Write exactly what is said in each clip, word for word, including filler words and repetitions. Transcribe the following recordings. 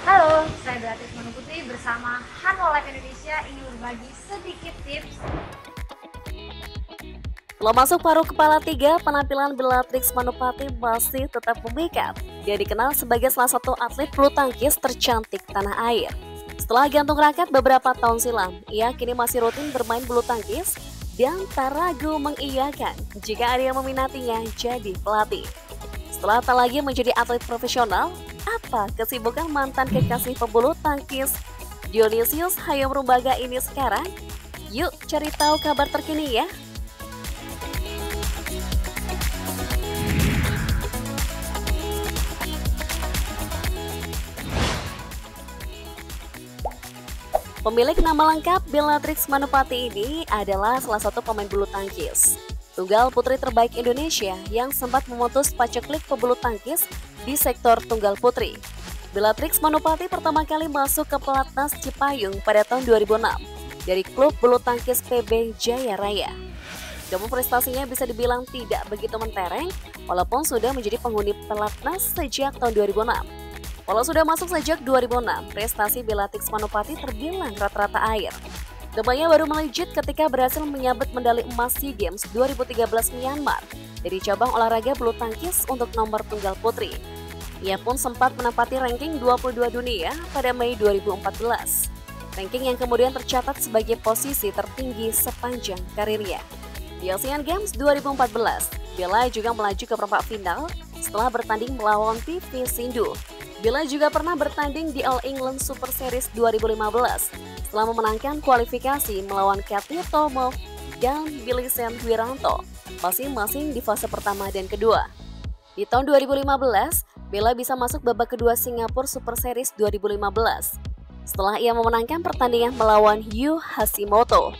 Halo, saya Beatrice Manu Putri bersama Hanwha Life Indonesia ingin berbagi sedikit tips. Setelah masuk paruh kepala tiga, penampilan Bellatrix Manupati masih tetap memikat. Dia dikenal sebagai salah satu atlet bulu tangkis tercantik tanah air. Setelah gantung raket beberapa tahun silam, ia kini masih rutin bermain bulu tangkis dan tak ragu mengiyakan jika ada yang meminatinya jadi pelatih. Setelah tak lagi menjadi atlet profesional, apa kesibukan mantan kekasih pebulu tangkis Dionysius Hayom Rumbaga ini sekarang? Yuk cari tahu kabar terkini ya. Pemilik nama lengkap Bellatrix Manupati ini adalah salah satu pemain bulu tangkis tunggal putri terbaik Indonesia yang sempat memutus paceklik pebulu tangkis di sektor tunggal putri. Bellatrix Manupati pertama kali masuk ke pelatnas Cipayung pada tahun dua ribu enam dari klub bulu tangkis P B Jaya Raya. Namun prestasinya bisa dibilang tidak begitu mentereng walaupun sudah menjadi penghuni pelatnas sejak tahun dua ribu enam. Walau sudah masuk sejak dua ribu enam, prestasi Bellatrix Manupati terbilang rata-rata air. Namanya baru melejit ketika berhasil menyabet medali emas SEA Games dua ribu tiga belas Myanmar dari cabang olahraga bulu tangkis untuk nomor tunggal putri. Ia pun sempat menempati ranking dua puluh dua dunia pada Mei dua ribu empat belas. Ranking yang kemudian tercatat sebagai posisi tertinggi sepanjang karirnya. Di Asian Games dua ribu empat belas, Bella juga melaju ke perempat final setelah bertanding melawan P V Sindhu. Bella juga pernah bertanding di All England Super Series dua ribu lima belas setelah memenangkan kualifikasi melawan Kathy Tomo dan Bilisen Wiranto, masing-masing di fase pertama dan kedua. Di tahun dua ribu lima belas, Bella bisa masuk babak kedua Singapore Super Series dua ribu lima belas setelah ia memenangkan pertandingan melawan Yu Hashimoto.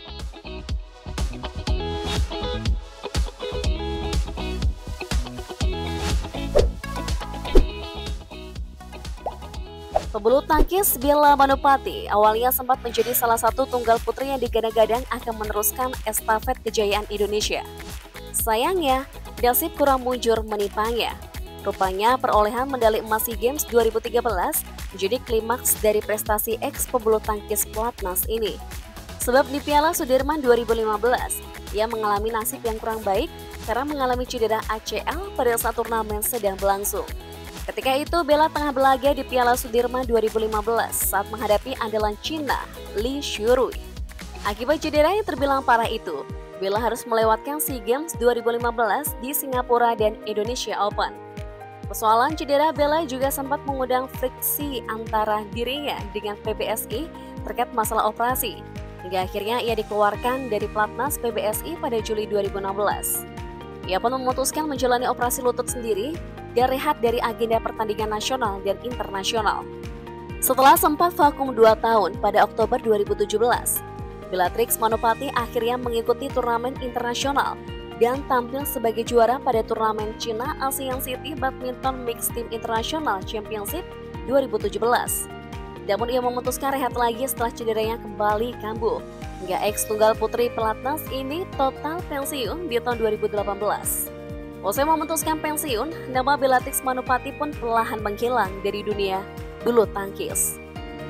Pebulu tangkis Bella Manupati awalnya sempat menjadi salah satu tunggal putri yang digadang-gadang akan meneruskan estafet kejayaan Indonesia. Sayangnya, nasib kurang mujur menipanya. Rupanya perolehan medali emas SEA Games dua ribu tiga belas menjadi klimaks dari prestasi ex pebulu tangkis pelatnas ini. Sebab di Piala Sudirman dua ribu lima belas, ia mengalami nasib yang kurang baik karena mengalami cedera A C L pada saat turnamen sedang berlangsung. Ketika itu Bella tengah berlaga di Piala Sudirman dua ribu lima belas saat menghadapi andalan Cina, Li Shurui. Akibat cedera yang terbilang parah itu, Bella harus melewatkan SEA Games dua ribu lima belas di Singapura dan Indonesia Open. Persoalan cedera Bella juga sempat mengundang friksi antara dirinya dengan P B S I terkait masalah operasi, hingga akhirnya ia dikeluarkan dari pelatnas P B S I pada Juli dua ribu enam belas. Ia pun memutuskan menjalani operasi lutut sendiri dan rehat dari agenda pertandingan nasional dan internasional. Setelah sempat vakum dua tahun pada Oktober dua ribu tujuh belas, Bellatrix Manupati akhirnya mengikuti turnamen internasional dan tampil sebagai juara pada turnamen China ASEAN City Badminton Mixed Team International Championship dua ribu tujuh belas. Namun ia memutuskan rehat lagi setelah cederanya kembali kambuh, hingga ex tunggal putri pelatnas ini total pensiun di tahun dua ribu delapan belas. Usai memutuskan pensiun, nama Bellatrix Manupati pun perlahan menghilang dari dunia bulu tangkis.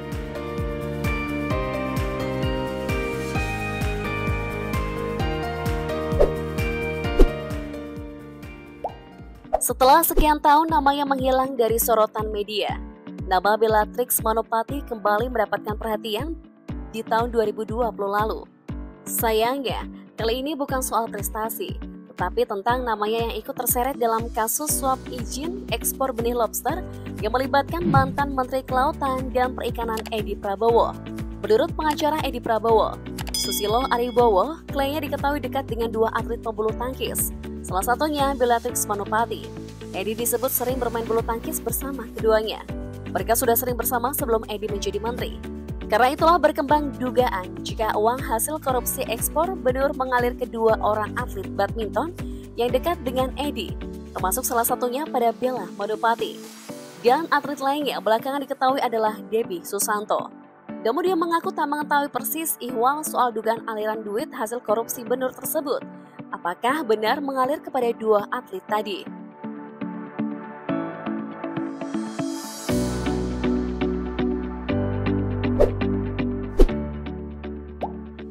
Setelah sekian tahun namanya menghilang dari sorotan media, nama Bellatrix Manupati kembali mendapatkan perhatian di tahun dua ribu dua puluh lalu. Sayangnya, kali ini bukan soal prestasi, tapi tentang namanya yang ikut terseret dalam kasus suap izin ekspor benih lobster yang melibatkan mantan Menteri Kelautan dan Perikanan Edi Prabowo. Menurut pengacara Edi Prabowo, Susilo Aribowo klaimnya diketahui dekat dengan dua atlet pebulu tangkis, salah satunya Bellatrix Manupati. Edi disebut sering bermain bulu tangkis bersama keduanya. Mereka sudah sering bersama sebelum Edi menjadi menteri. Karena itulah berkembang dugaan jika uang hasil korupsi ekspor benur mengalir ke dua orang atlet badminton yang dekat dengan Edi, termasuk salah satunya pada Bella Manupati. Dan atlet lainnya belakangan diketahui adalah Debbie Susanto. Namun dia mengaku tak mengetahui persis ihwal soal dugaan aliran duit hasil korupsi benur tersebut. Apakah benar mengalir kepada dua atlet tadi?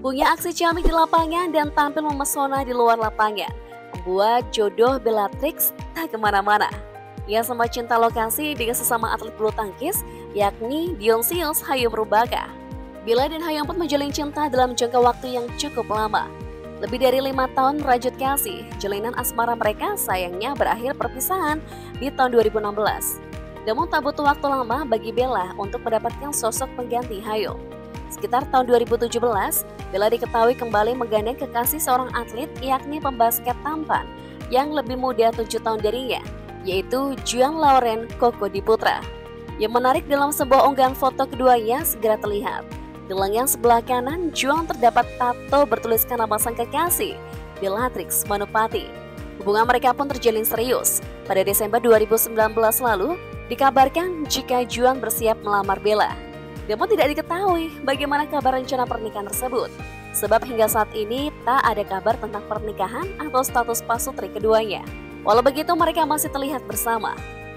Punya aksi ciamik di lapangan dan tampil memesona di luar lapangan, membuat jodoh Bellatrix tak kemana-mana. Ia sempat cinta lokasi dengan sesama atlet bulu tangkis, yakni Dionysius Hayum Rubaka. Bella dan Hayum pun menjalin cinta dalam jangka waktu yang cukup lama. Lebih dari lima tahun merajut kasih, jalinan asmara mereka sayangnya berakhir perpisahan di tahun dua ribu enam belas. Namun tak butuh waktu lama bagi Bella untuk mendapatkan sosok pengganti Hayum. Sekitar tahun dua ribu tujuh belas, Bella diketahui kembali menggandeng kekasih seorang atlet, yakni pembasket tampan yang lebih muda tujuh tahun darinya, yaitu Juan Lauren Koko Diputra. Yang menarik dalam sebuah unggahan foto keduanya segera terlihat. Di lengan sebelah kanan, Juan terdapat tato bertuliskan nama sang kekasih, Bellatrix Manupati. Hubungan mereka pun terjalin serius. Pada Desember dua ribu sembilan belas lalu, dikabarkan jika Juan bersiap melamar Bella. Namun tidak diketahui bagaimana kabar rencana pernikahan tersebut, sebab hingga saat ini tak ada kabar tentang pernikahan atau status pasutri keduanya. Walau begitu, mereka masih terlihat bersama.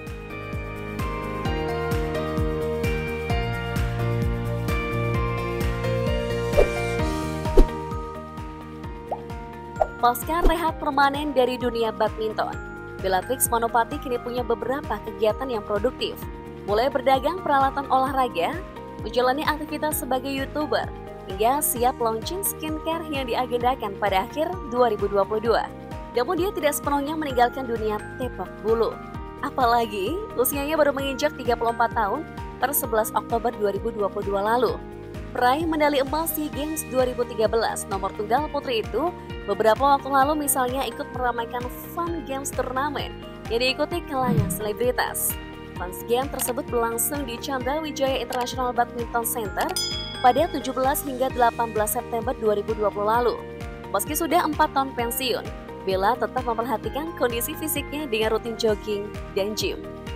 Pasca rehat permanen dari dunia badminton, Bellatrix Manupati kini punya beberapa kegiatan yang produktif, mulai berdagang peralatan olahraga, menjalani aktivitas sebagai YouTuber, hingga siap launching skincare yang diagendakan pada akhir dua ribu dua puluh dua. Namun dia tidak sepenuhnya meninggalkan dunia sepak bulu. Apalagi usianya baru menginjak tiga puluh empat tahun per sebelas Oktober dua ribu dua puluh dua lalu. Peraih medali emas SEA Games dua ribu tiga belas nomor tunggal putri itu beberapa waktu lalu misalnya ikut meramaikan Fun Games turnamen yang diikuti kalangan selebritas. Fun Games tersebut berlangsung di Chandra Wijaya International Badminton Center pada tujuh belas hingga delapan belas September dua ribu dua puluh lalu. Meski sudah empat tahun pensiun, Bella tetap memperhatikan kondisi fisiknya dengan rutin jogging dan gym.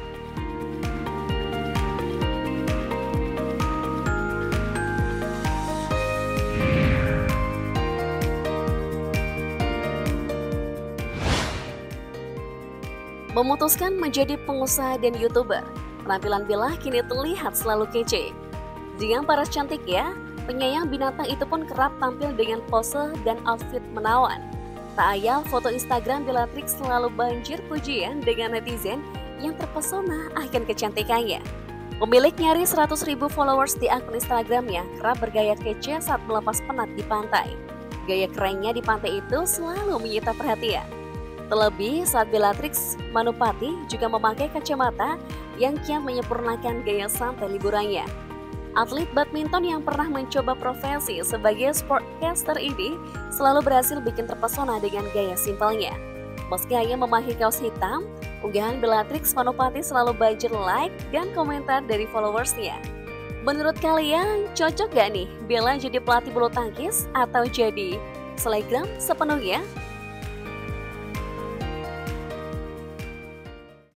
Memutuskan menjadi pengusaha dan YouTuber, penampilan Bella kini terlihat selalu kece. Dengan paras cantik ya, penyayang binatang itu pun kerap tampil dengan pose dan outfit menawan. Tak ayal foto Instagram Bellatrix selalu banjir pujian dengan netizen yang terpesona akan kecantikannya. Pemilik nyaris seratus ribu followers di akun Instagramnya kerap bergaya kece saat melepas penat di pantai. Gaya kerennya di pantai itu selalu menyita perhatian. Terlebih saat Bellatrix Manupati juga memakai kacamata yang kian menyempurnakan gaya santai liburannya. Atlet badminton yang pernah mencoba profesi sebagai sportcaster ini selalu berhasil bikin terpesona dengan gaya simpelnya. Meski hanya memakai kaos hitam, unggahan Bellatrix Manupati selalu banjir like dan komentar dari followersnya. Menurut kalian, cocok gak nih Bella jadi pelatih bulu tangkis atau jadi selebgram sepenuhnya?